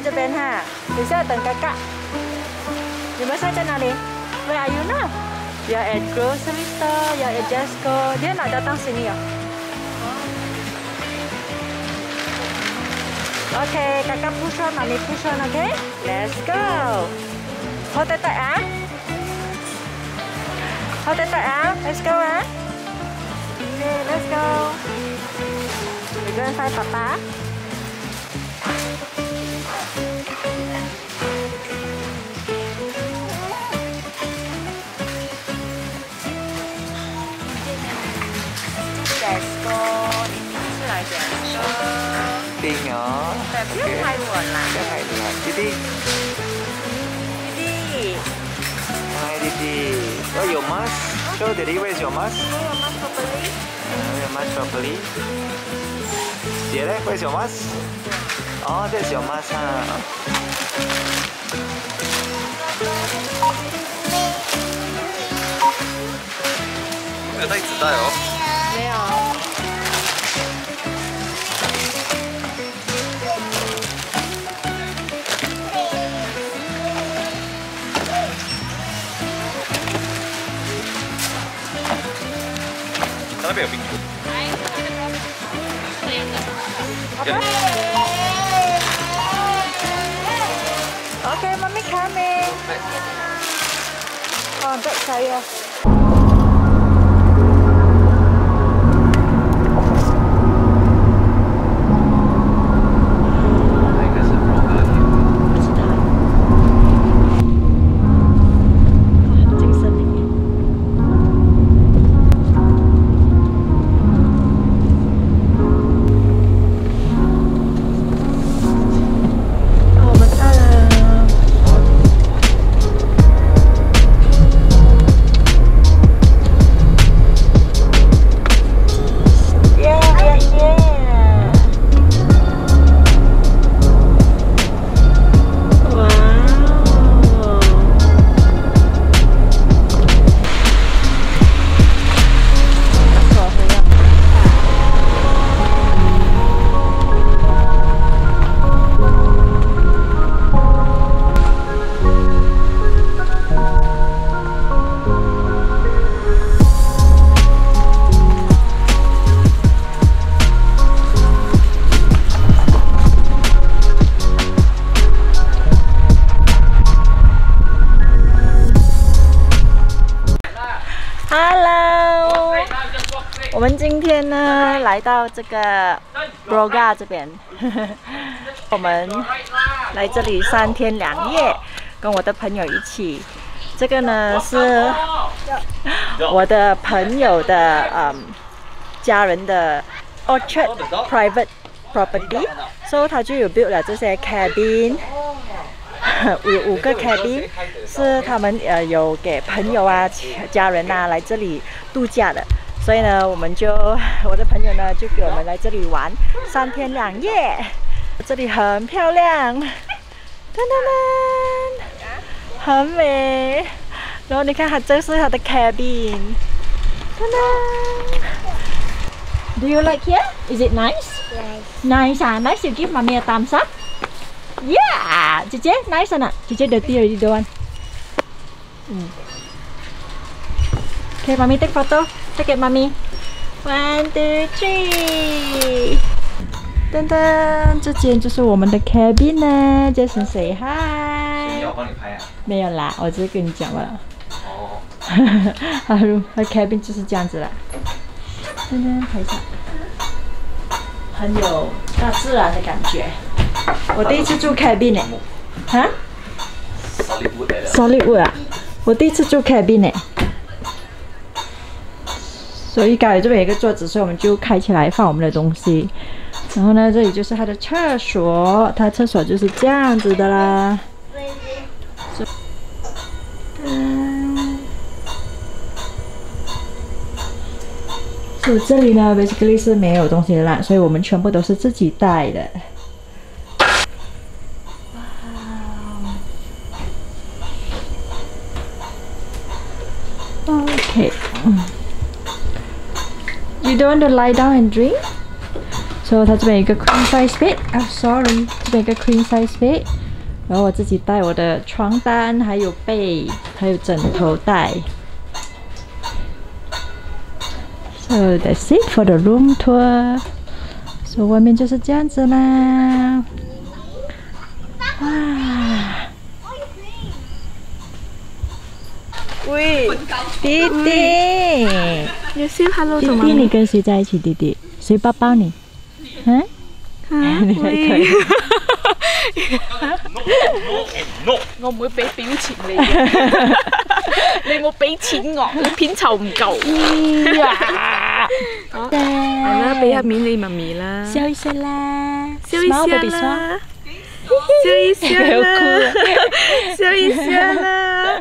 这边哈，等下等嘎嘎。你们现在在哪里 ？Where are you now? You're at grocery store. You're at Tesco. Dia nak datang sini ya? Okay, kakak push on, mami push on, okay? Let's go. Hold it tight, ah. Hold it tight, ah. Let's go, ah. Okay, let's go. We're going to find Papa. Tesco, ini是来Tesco。 定哦。 对，不要拍我啦。 不要拍你啦，弟弟。 弟弟。 Hi, Didi. Oh, your mask. Show Didi, where's your mask? Show your mask properly. Your mask properly. 姐嘞 ，where's your mask? Oh, that's your mask 啊。没有带纸袋哦。 没有。 那边有冰球。 Okay, Mommy coming. Oh, back saya. Hello， 我们今天呢来到这个 Broga 这边，我们来这里3天2夜，跟我的朋友一起。这个呢是我的朋友的家人的 Orchard Private Property， 所以他就有 build 了这些 cabin。有5个 cabin 是他们有给朋友啊、家人啊来这里度假的，所以呢，我的朋友呢就给我们来这里玩3天2夜。这里很漂亮，噔噔噔，很美。然后你看，这是它的 cabin， 噔噔。Do you like here? Is it nice? Nice 啊 ，nice. You give mommy a thumbs up. Yeah, 姐姐 nice 呢，姐姐 dirty already don't want. Okay, mommy take photo. Take it, mommy. 1, 2, 3. 噔噔，这间就是我们的 cabin 呢。Jason say hi. 要帮你拍啊？ 没有啦，我只是跟你讲了。 哦。 它 cabin 就是这样子啦。噔噔，拍一下，很有大自然的感觉。我第一次住 cabin 呢，哈 ？Solid wood 啊，我第一次住 cabin 呢。所以刚好这边有一个桌子，所以我们就开起来放我们的东西。然后呢，这里就是它的厕所，它厕所就是这样子的啦。所以这里呢 ，basically 是没有东西的啦，所以我们全部都是自己带的。Okay. You don't want to lie down and drink? 所以它这边有一个 queen size bed， sorry， 这边有一个 queen size bed， 然后我自己带我的床单，还有被，还有枕头袋。So that's it for the room tour。所以外面就是这样子啦。哇！喂，弟弟， 你 say hello 弟弟，你跟谁在一起？弟弟，谁抱抱你？嗯？你还可以。 我唔會俾表情你嘅，你冇俾錢我，你片酬唔夠。好，係啦，俾下面你媽咪啦， 笑一下啦， 笑一下啦，笑一下啦，笑一下啦，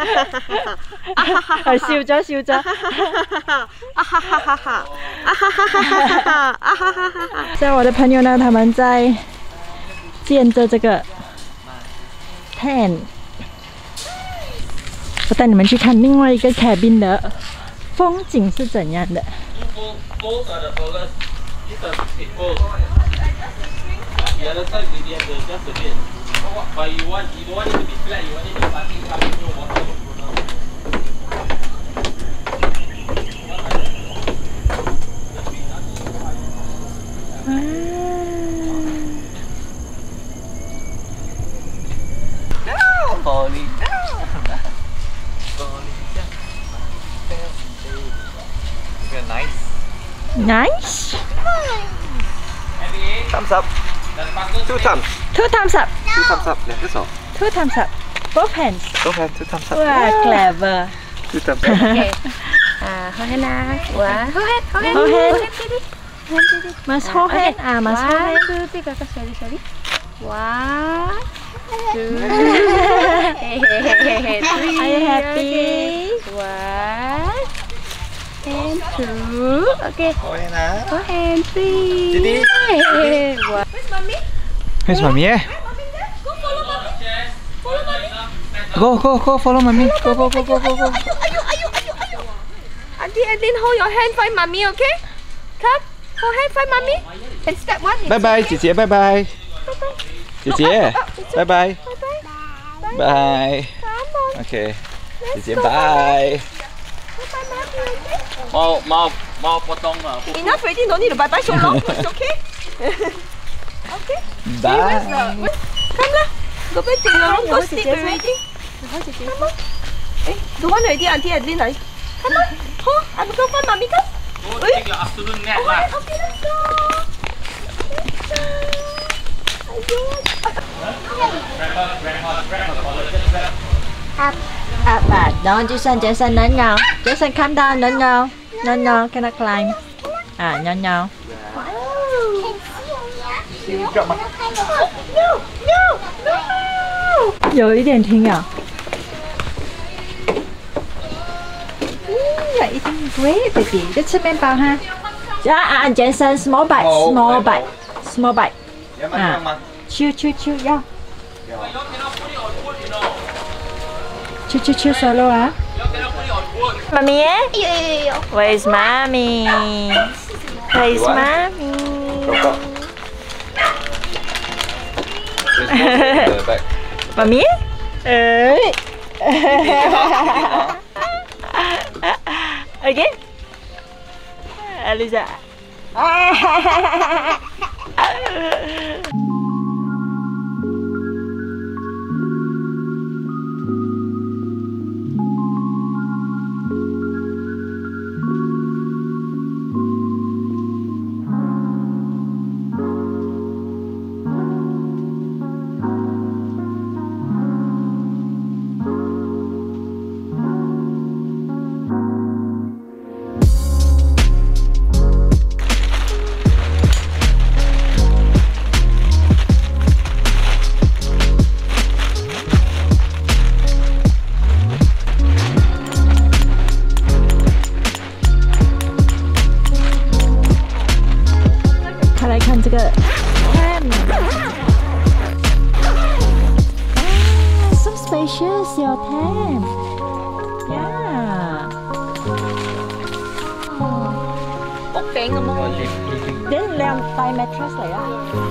笑咗笑咗。像我的朋友呢，他们在建着这个 tent， 我带你们去看另外一个 cabin 的风景是怎样的。Nice. Thumbs up. 2 thumbs. 2 thumbs up. 2 thumbs up. 2 手。 2 thumbs up. Both hands. Both hands. 2 thumbs up. 哇 ，clever. 2 thumbs up. OK， 好 hand 啦，哇，好 hand， 好 hand。Must hold hand 啊，must hold hand。 这个sorry， 1 2 Are you happy? 1 and 2 OK， Hold hand 啊。 Hold hand 3 弟弟。Where's mommy? Go, follow mommy. Go. Auntie Adeline, hold your hand, find mommy, okay? Come, hold hand, find mommy. And step 1. Bye bye, 姐姐，拜拜。姐姐，拜拜。拜。OK， 姐姐拜。 mau potong Enough already, no need to bye bye so long. It's okay. Okay. Bye. Come lah. Go back to your room. Go sleep already. Come on. Don't want already, Auntie Adeline. Come on. I'm going to find mommy. Come. take your afternoon nap lah. Okay, let's go. But don't Jason, no. Jason, calm down, no, cannot climb. No. 有一点听啊。You're eating great, baby. 就吃面包哈。Jason, small bite. 吃要。吃 solo 啊。妈咪 ？Where's mommy? Where's mommy? Mommy? 妈咪？Again? Aliza. So spacious, your tent. Yeah. 屋頂咁咯。 Đến leo tay mattress嚟啦。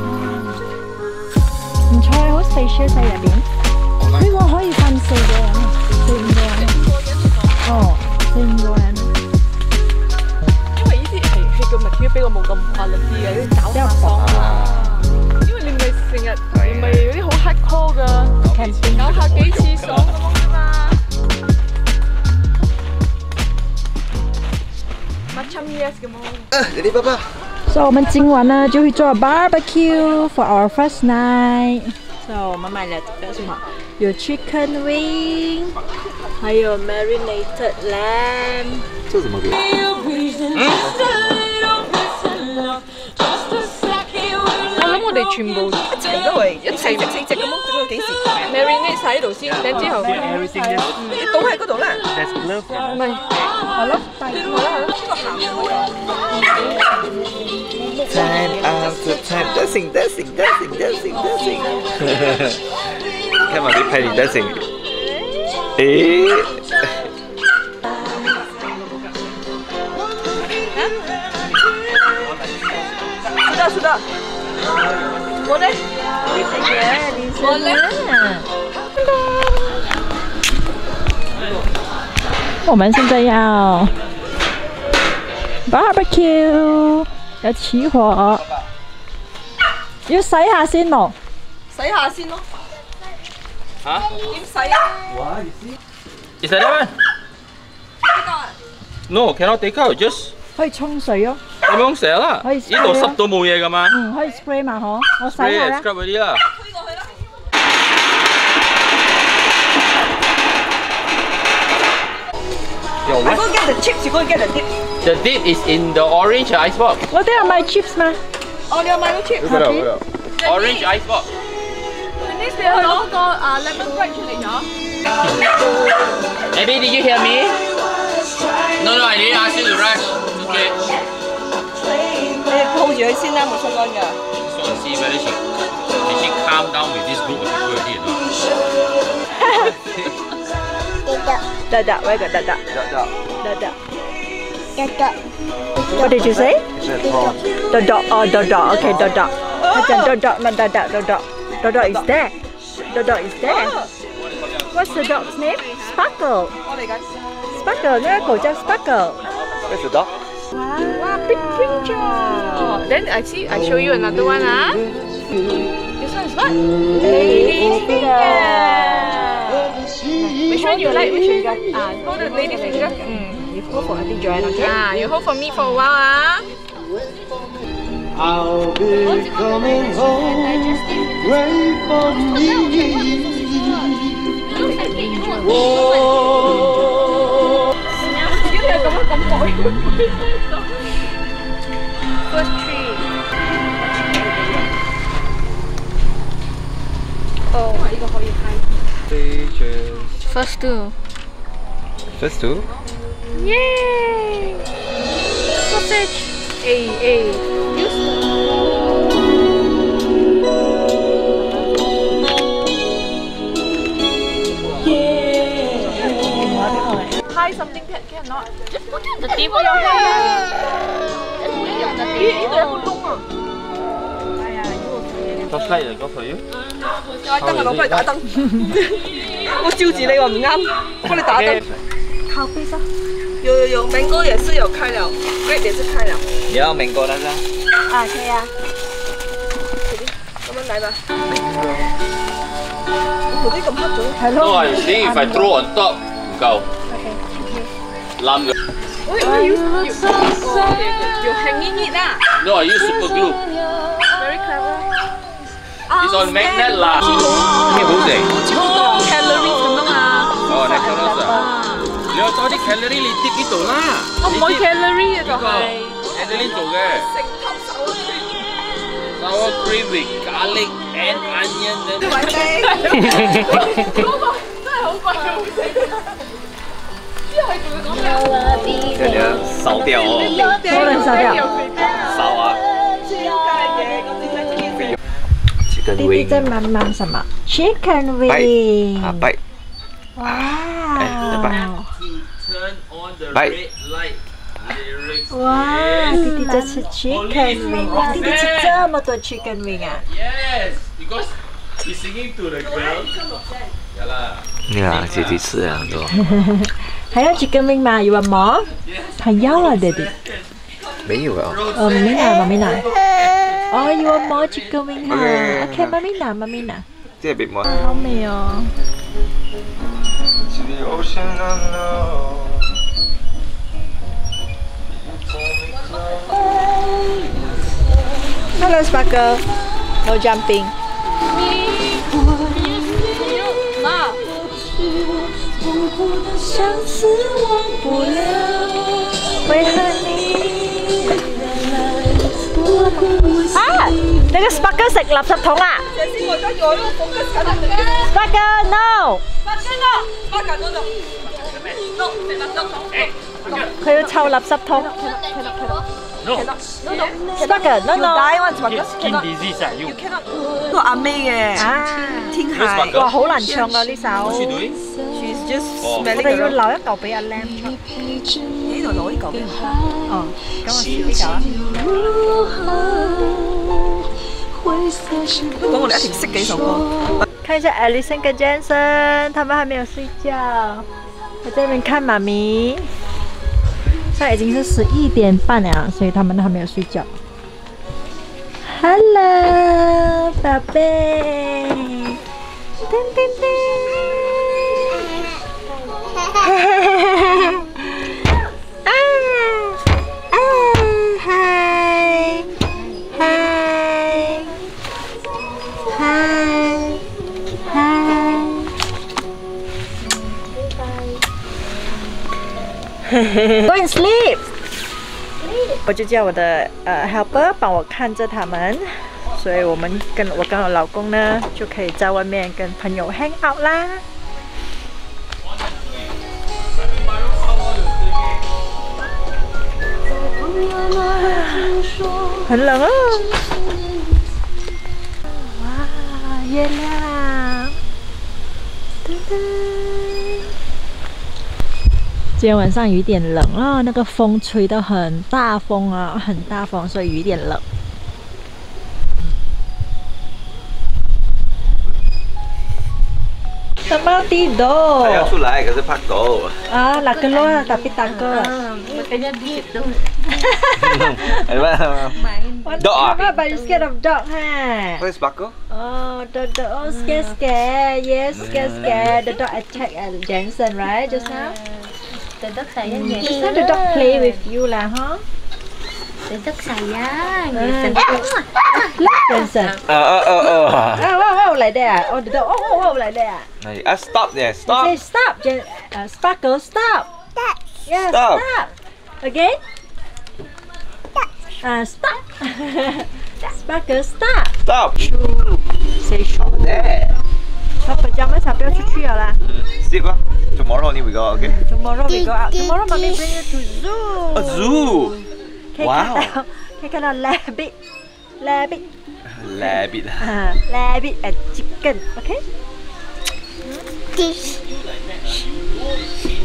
唔錯，好 spacious 喺入邊。呢個可以瞓4個人，4、5個人。哦，4、5個人。 因為呢啲係個 material 比較冇咁滑力啲嘅，啲搞下爽啊。因為你咪成日咪有啲好 hardcore 㗎，搞下幾次爽咁樣啫嘛。 Jadi Papa. So 我們今晚呢就會做 barbecue for our first night. So 我們買了這個什麼？有 chicken wing， 還有 marinated lamb。 這什麼歌？ 我諗我哋全部一齊都係一齊食4隻咁樣，整到幾時 ？marinate 晒喺度先，然之後你倒喺嗰度啦。唔係，係咯，第二個啦，係咯，呢個鹹嘅。 Time after time, dancing. 看媽咪拍你 dancing。誒。 是的。我呢？我呢？ 我們現在要 barbecue， 要起火，要洗下先喎。 洗下先咯。 嚇？ 點洗啊 Is that one? No, cannot take out. Just 可以沖水咯。 咁樣寫啦。 可以呢度濕到冇嘢㗎嘛？ 可以 spray 嘛嗬？我洗下啦。 scrub 嗰啲啦。 推過去啦。I go get the chips, you go get the dip. The dip is in the orange ice box. 我都有買 chips 嘛。 哦，你有買到 chips？ Orange ice box. 你試下攞個lemon bread 出嚟咗。 Maybe did you hear me? No, I didn't ask you to rush. Okay. 你抱住佢先啦，冇沖乾㗎。 So see whether she calm down with this group of people already or not. Dada, where got Dada? Dada. What did you say? Dada. Oh, Dada. Okay, Dada. Macam Dada, not Dada. Dada. Dada is there. Dada is there. What's the dog's name? Sparkle. 我嚟緊。 Sparkle， 那個狗叫 Sparkle。 Where's the dog? Wow, big picture. Oh, then I show you another one, ah. This one is what? Lady's finger. Which one you like? Which one you like? Hold the lady's finger. You go for Auntie Joanne, okay? You hold for me for a while, ah. I'll be coming home. Wait for me. First tree. Oh, 呢個可以睇。First two. First two? Yay! Sausage. Tie something cannot. Just put it on the table. Just put it on the table. 呢度有個窿啊！ Flashlight I got for you. 打燈啊！攞翻嚟打燈。我照住你話唔啱，幫你打燈。靠背上。有，mango 也是有開了 ，grape 也是開了。 你要mango 那個？ 啊，可以啊。 咁樣嚟吧。我啲咁黑咗。 係咯。 No, I think if I throw on top, 唔夠。冧嘅。 You hanging it 啦。 No, I use super glue. Very clever. It's on magnet 啦。呢好食。 好多 calories 咁樣啊。 哦 ，naturals 啊。你有多啲 calorie 你 dip 呢度啦。 我唔愛 calorie 啊，就係。 Adeline 做嘅。 成頭手 Sour cream with garlic and onion. 嗰個真係好貴，好食。之後佢仲會講咩？ 感覺燒掉哦。 不能燒掉。 燒啊。 超介嘢，咁點解中意食？ Chicken 弟弟 wing。 在慢慢什麼 ？Chicken wing。 啊，拜。 哇。 Turn on the Bye. red light. Lyrics. 哇，弟弟在吃 chicken wing， 哇，弟弟吃这么多 chicken wing 啊 Yes, because he's singing to the girl. Yeah lah. 呀，姐姐吃了很多。 还要 chicken wing 吗？You want more？ 还要啊，弟弟。 没有啊。 哦，妈咪拿，妈咪拿。哦，You want more chicken wing 啊 ？OK， 妈咪拿，妈咪拿。 这边吗？ 好美哦。Hello, Sparkle. No jumping. 啊！那個 Sparkle 食垃圾桶啊 ！Sparkle no！ 佢要臭垃圾桶。Sparkle no no！ Skin disease 啊，you 個阿 May 嘅天鞋， 哇，好難唱啊呢首。 She's just 我 smelling 哋要 around。 留一嚿俾阿 Lam 唱。 呢度攞呢嚿俾我。 哦，咁我試呢嚿啊。 不過我哋一定識幾首歌。 看一下 Alison 跟 Jensen， 他们还没有睡觉，我在那边看妈咪。现在已经是11点半了，所以他们都还没有睡觉。Hello， 宝贝，噔噔噔，啊啊，嗨嗨嗨嗨。Go and sleep。我就叫我的helper 帮我看着他们，所以我跟我老公呢就可以在外面跟朋友 hang out 啦。很冷哦。哇，月亮。噔噔。今天晚上有一点冷啊，那个风吹得很大风啊，很大风，所以有一点冷。Selamat tidur. 还要出来，可是怕狗。 Ah, nak keluar tapi takut. Makanya di situ. Dog ah? Kenapa you scared of dog ha? Where's Sparkle? Oh, the dog scared. Yes, scared. The dog attacked Jensen, right? Just now. Từ đất sayang ya. Just now the dog play with you lah, huh? Từ đất sayang. Look, Jensen. Oh, like that. Oh, the dog. Oh, like that. Stop there, stop. Say stop, Sparkle, stop. Yeah, Stop. stop. Again. Stop. Sparkle, stop. Stop. Say shop there. 他pajamas 不要出去了啦。 Sleep lah. Tomorrow only we go, okay? Tomorrow we go out. Tomorrow mommy bring you to zoo. A zoo. 可以看到，可以看到 rabbit Rabbit. rabbit and chicken. Okay?